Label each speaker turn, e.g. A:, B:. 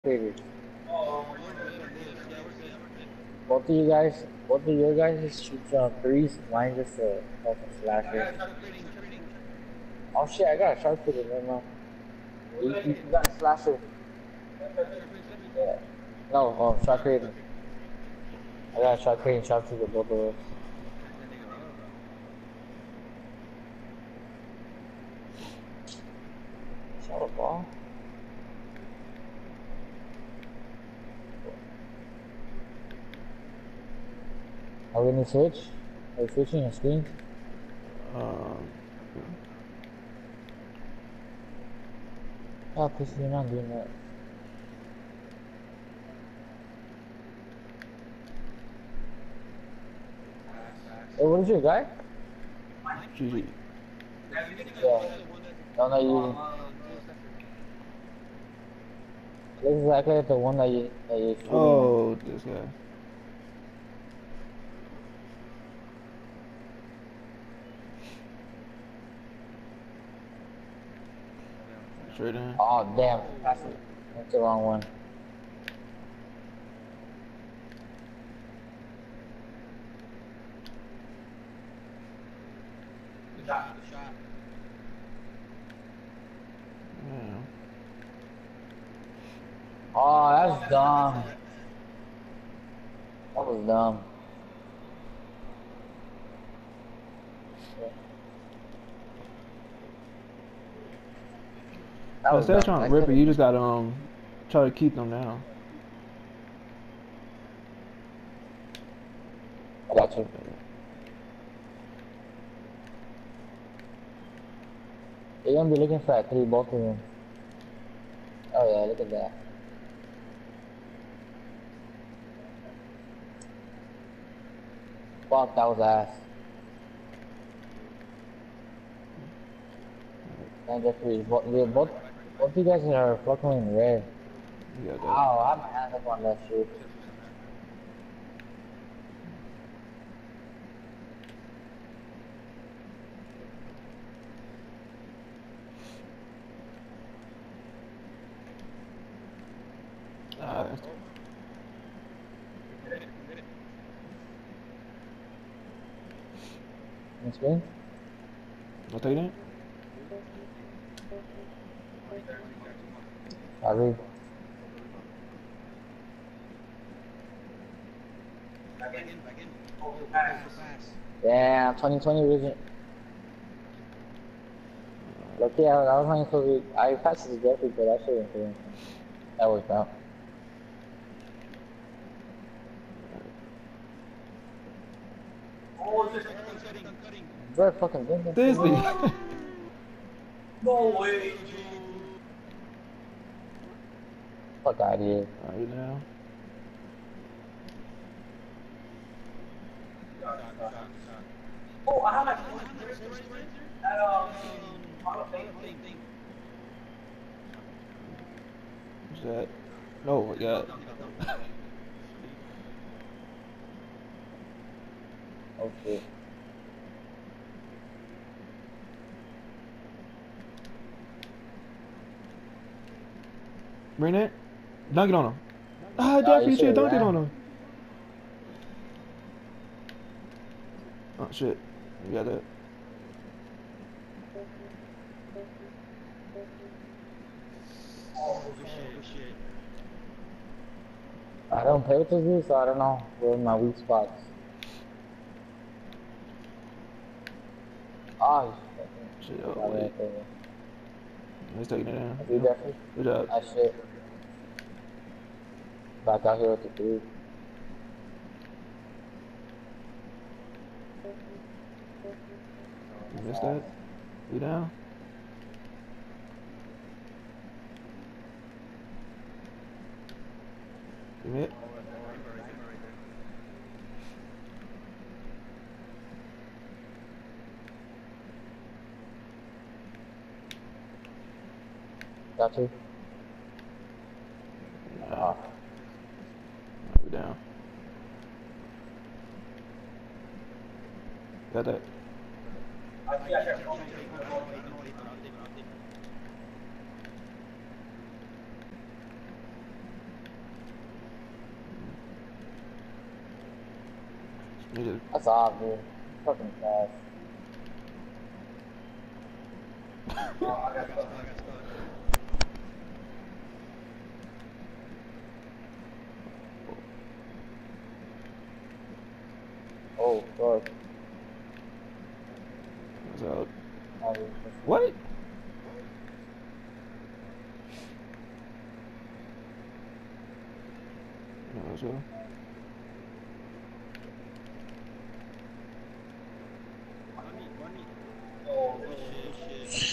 A: Favorite.
B: We're good. Yeah, we're good.
A: Both of you guys shoots on threes. Mine just a fucking slasher.
B: Start trading. Start trading.
A: Oh shit, I got a sharpshooter right now. You got a slasher.
B: Start trading.
A: Yeah. No, shot creating. I got a shot creating sharpshooter, both of us.
B: Turn that nigga up.
A: Shot a ball. Are we gonna switch? Are we switching a screen?
C: Um,
A: Oh, pussy, you're not doing that. Hey, what is your guy?
B: Mine?
C: GG.
B: I'm using
A: Yeah.
B: the one that's
A: No, not using.
B: Dual Scepter.
A: Looks exactly like the one that you're shooting on.
C: Oh, this guy. Straight in.
A: Oh damn,
B: Oh.
A: that's the wrong one.
B: Good shot. Good shot.
C: Yeah.
A: Oh, that's
B: That's a
A: dumb.
B: reset.
A: That was dumb. That was
C: Instead of
A: dumb.
C: trying
A: I
C: to rip
A: could
C: it,
A: have.
C: you just gotta try to keep them down.
A: I got you. You're gonna be looking for that three, both of them. Oh yeah, look at that. Fuck, that was ass. And Jeffrey, both of you guys are fucking in red.
C: You got that.
A: Ow, I have my hands up on that shit.
B: Just on that.
C: Ah,
B: Oh. Hit it. Hit it.
A: On screen?
C: I'll take that.
B: Already got two more.
A: I read.
B: Back in. Back in. Oh, the pass.
A: Yeah, 2020 vision. Look, yeah, I was running so I passed it to Jeffrey, but I shouldn't do. That worked out.
B: Cutting.
A: Very fucking good.
C: This
B: Oh.
A: No way.
B: Two.
A: Fuck out of here.
C: Alright now.
B: Good shot. Good shot. Good shot.
A: Oh, I have my
B: Oh, how much Sterilizer?
A: at
B: At Hall of Fame thing.
C: What's that? No,
B: He
C: yeah.
B: fell down. He fell down.
A: Oh shit.
C: Bring that. Dunk it on him. Ah,
A: Oh, you
C: Jeffrey, you
A: should
C: should
A: have
C: have dunked it on
A: ran.
C: him. Oh shit. You got that.
B: Good shit. Good shit.
A: I don't play with this dude, so I don't know where my weak spots. Oh,
C: Shit,
A: shit.
C: oh
A: Got
C: wait.
A: right there.
C: He's taking it down.
A: That's you, Jeffrey.
C: Good job.
A: Nice shit. Back out here with the three.
C: You missed that? You down? You hit?
B: Rainbow right there.
A: Got you.
C: Nah. We down. Got that.
B: Keep trading. I'll take one.
C: You did.
A: That's odd, dude. Fucking fast.
B: I got stuck.
A: Oh, fuck.
C: It's out.
A: Oh, dude.
C: What? No, that's well.
B: Run me. Oh shit.